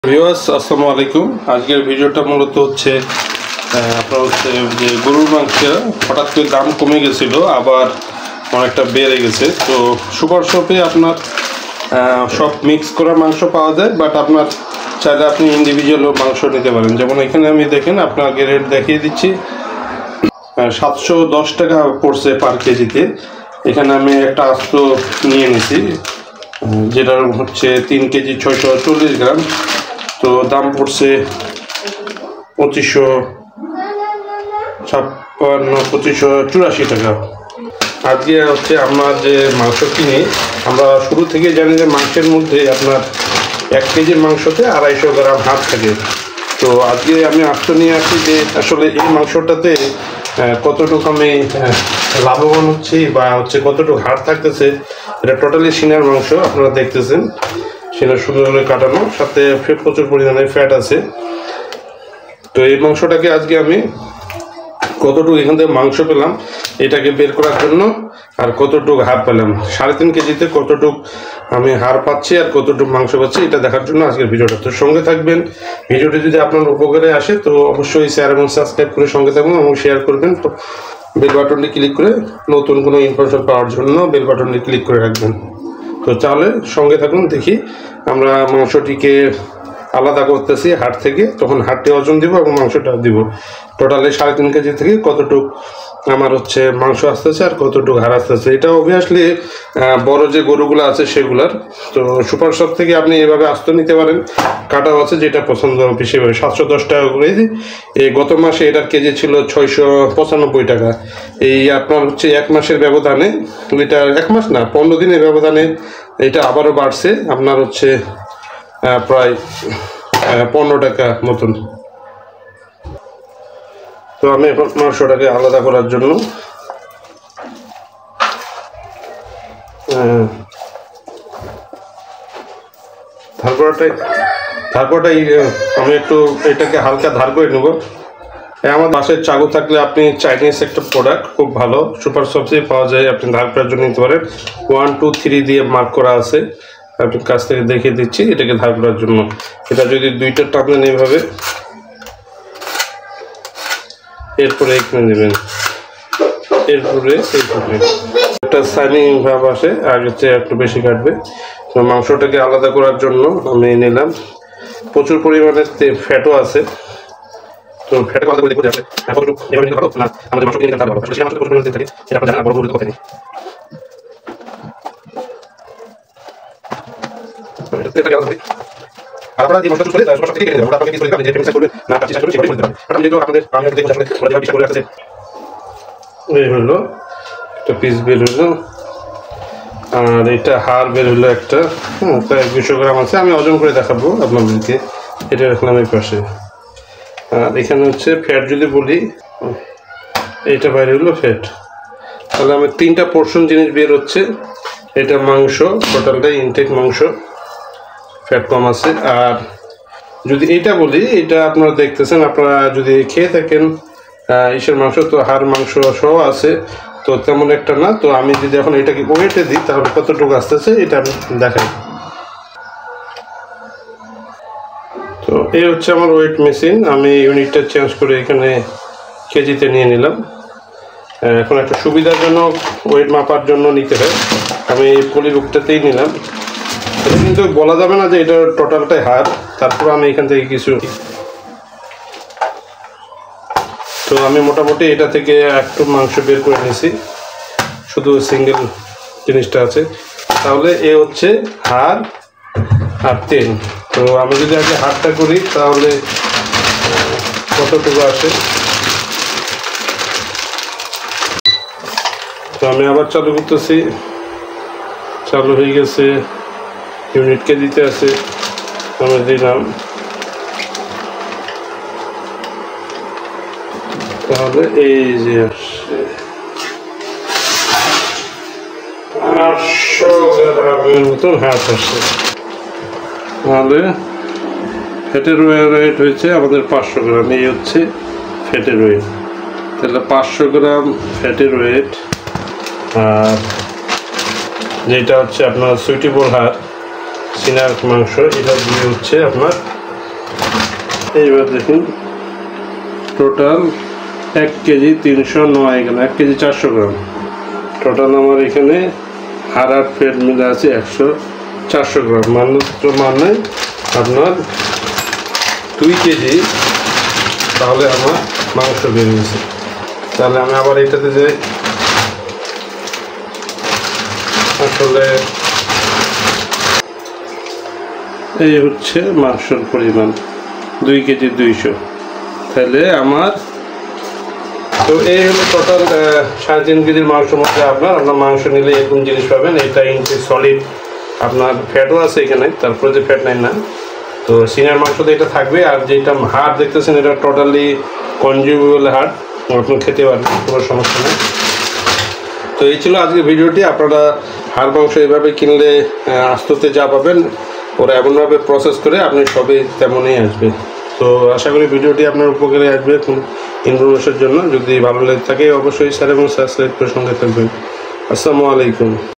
Viewers আসসালামু আলাইকুম। আজকের ভিডিওটা মূলত হচ্ছে আপনার হচ্ছে যে গরুর মাংসের হঠাৎ করে দাম কমে গেছিলো, আবার অনেকটা বেড়ে গেছে। তো সুপার শপে আপনার সব মিক্স করা মাংস পাওয়া যায়, বাট আপনার চাইলে আপনি ইন্ডিভিজুয়ালও মাংস নিতে পারেন। যেমন এখানে আমি দেখেন আপনাকে রেট দেখিয়ে দিচ্ছি, 710 টাকা পড়ছে পার কেজিতে। এখানে আমি একটা আস্ত নিয়ে নিছি, যেটার হচ্ছে 3 কেজি 640 গ্রাম। তো দাম পড়ছে 2584 টাকা। আজকে হচ্ছে আমরা যে মাংস কিনি, আমরা শুরু থেকে জানি যে মাংসের মধ্যে আপনার 1 কেজির মাংসতে 250 গ্রাম হাড় থাকে। তো আজকে আমি আস্ত নিয়ে আসি যে আসলে এই মাংসটাতে কতটুকু আমি লাভবান হচ্ছি বা হচ্ছে কতটুকু হাড় থাকতেছে। এটা টোটালি সিনার মাংস, আপনারা দেখতেছেন সেটা সুন্দর করে কাটানো, সাথে প্রচুর পরিমাণে ফ্যাট আছে। তো এই মাংসটাকে আজকে আমি কতটুকু এখান থেকে মাংস পেলাম এটাকে বের করার জন্য, আর কতটুকু হাড় পেলাম, 3.5 কেজিতে কতটুকু আমি হাড় পাচ্ছি আর কতটুকু মাংস পাচ্ছি, এটা দেখার জন্য আজকের ভিডিওটা। তো সঙ্গে থাকবেন। ভিডিওটি যদি আপনার উপকারে আসে তো অবশ্যই শেয়ার এবং সাবস্ক্রাইব করে সঙ্গে থাকবেন এবং শেয়ার করবেন। তো বেল বাটনটি ক্লিক করে নতুন কোনো ইনফরমেশন পাওয়ার জন্য বেল বাটনটি ক্লিক করে রাখবেন। তো তাহলে সঙ্গে থাকুন, দেখি আমরা মাংসটিকে আলাদা করতেছি হাড় থেকে, তখন হাড়টি ওজন দিব এবং মাংসটা দিব। টোটালি 3.5 কেজি থেকে কতটুক আমার হচ্ছে মাংস আসতেছে আর কতটুকু হাড় আসতেছে, এটা অবভিয়াসলি বড় যে গরুগুলো আছে সেগুলার। তো সুপার শপ থেকে আপনি এভাবে আস্ত নিতে পারেন, কাটাও আছে, যেটা পছন্দ বেশি হবে। 710 টাকা করে। এই গত মাসে এটার কেজি ছিল 695 টাকা। এই আপনার হচ্ছে 1 মাসের ব্যবধানে, এটা 1 মাস না 15 দিনের ব্যবধানে এটা আবারও বাড়ছে, আপনার হচ্ছে প্রায় 15 টাকা মতন। তো আমি এখন মাংসটাকে আলাদা করার জন্য ধারকটাই আমি একটু এটাকে হালকা ধার করে নেব। আমার বাসায় চাকু থাকলে আপনি চাইনিজ একটা প্রোডাক্ট খুব ভালো সুপার শপে পাওয়া যায়, আপনি ধার করার জন্য নিতে পারেন। 1 2 3 দিয়ে মার্ক করা আছে, আপনি কাছ থেকে দেখিয়ে দিচ্ছি এটাকে ধার করার জন্য। এটা যদি 2টা টানেন এইভাবে, এরপরে এখানে নেবেন, এরপরে একটা সাইনিং ভাব আসে, আগের চেয়ে একটু বেশি কাটবে। তো মাংসটাকে আলাদা করার জন্য আমি নিলাম। প্রচুর পরিমাণে ফ্যাটও আছে, তো ফ্যাটের কথা বলে দেখতে আসলে এভাবে নিতে পারো না, আমাদের মাংস কিনে নিতে পারবো। আসলে সেই মাংসটা প্রচুর পরিমাণে থাকে, সেটা আপনারা জানেন, বড় বড় কথা নেই। এটাকে আলাদা করি। আর আপনারা যে মাংসটা চুজ করে তার সব থেকে কিনে নেবেন। ওটা আপনাকে কিছু বলে দিবেন যে ফেমিসাইজ করবেন না, আপনি চেষ্টা করবেন সেটাই করতে পারেন। কারণ যেহেতু আপনাদের আমি দেখব আসলে ওরা যেভাবে পিস করে রাখছে, এই হলো একটা পিস বের হলো, আর এটা হাড় বের হলো একটা, প্রায় 200 গ্রাম আছে। আমি ওজন করে দেখাবো আপনাদেরকে। এটা রাখলাম এই পাশে। আর এখানে হচ্ছে ফ্যাট যদি বলি, এইটা বাইরে হলো ফ্যাট। তাহলে আমি 3টা পোর্শন জিনিস বের হচ্ছে। এটা মাংস, টোটালটাই ইনটেক মাংস, ফ্যাট কম আছে। আর যদি এইটা বলি, এটা আপনারা দেখতেছেন, আপনারা যদি খেয়ে থাকেন ইসের মাংস, তো হাড় মাংস সহ আছে, তো তেমন একটা না। তো আমি যদি এখন এটাকে ওয়েটে দিই তাহলে কতটুকু আসতেছে এটা আমি দেখাই। তো এই হচ্ছে আমার ওয়েট মেশিন, আমি ইউনিটটা চেঞ্জ করে এখানে কেজিতে নিয়ে নিলাম। এখন একটা সুবিধাজনক ওয়েট মাপার জন্য নিতে হয়, আমি পলিবুকটাতেই নিলাম। এটা কিন্তু বলা যাবে না যে এটা টোটালটাই হাড়, তারপর আমি এখান থেকে কিছু, তো আমি মোটামুটি এটা থেকে একটু মাংস বের করে নিয়েছি, শুধু সিঙ্গেল জিনিসটা আছে। তাহলে এ হচ্ছে হাড় আর তেল। তো আমি যদি আগে হাড়টা করি তাহলে কতটুকু আসে। তো আমি আবার চালু করতেছি, চালু হয়ে গেছে, ইউনিটকে দিতে আছে, আমি দিলাম। তাহলে এই যে আসছে 800 গ্রামের মতন হাড় আসছে। তাহলে ফ্যাটের ওয়েট হয়েছে আমাদের 500 গ্রাম। এই হচ্ছে ফ্যাটের ওয়েট। তাহলে 500 গ্রাম ফ্যাটের ওয়েট, আর যেটা হচ্ছে আপনার সুইটেবল হাড় সিনার মাংস, এটা দিয়ে হচ্ছে আপনার এইবার দেখুন total 1 kg 309 gram, 1 kg 400 gram total আমার এখানে হাড় আর ফ্যাট মিলে আছে 400 গ্রাম, মানে আপনার 2 কেজি তাহলে আমার মাংস বেরিয়েছে। তাহলে আমি আবার এটাতে যাই, আসলে এই হচ্ছে মাংসের পরিমাণ 2 কেজি 200, তাহলে আমার তো এই হলো টোটাল 3.5 কেজির মাংসের মধ্যে আপনার মাংস নিলে এরকম জিনিস পাবেন। এটা ইনটে সলিড, আপনার ফ্যাটও আছে এখানে, তারপরে যে ফ্যাট নাই না, তো সিনিয়র মাংসতে এটা থাকবে। আর যেটা হাড় দেখতেছেন এটা টোটালি কনজিউমেবল হাড়, আপনি খেতে পারবেন, কোনো সমস্যা নেই। তো এই ছিল আজকে ভিডিওটি। আপনারা হাড় মাংস এইভাবে কিনলে আস্তে যা পাবেন ওরা এমনভাবে প্রসেস করে আপনি সবই তেমনই আসবে। তো আশা করি ভিডিওটি আপনার উপকারে আসবে ইনফরমেশনের জন্য। যদি ভালো লেগে থাকে অবশ্যই শেয়ার এবং সাবস্ক্রাইব করে সঙ্গে থাকবেন। আসসালামু আলাইকুম।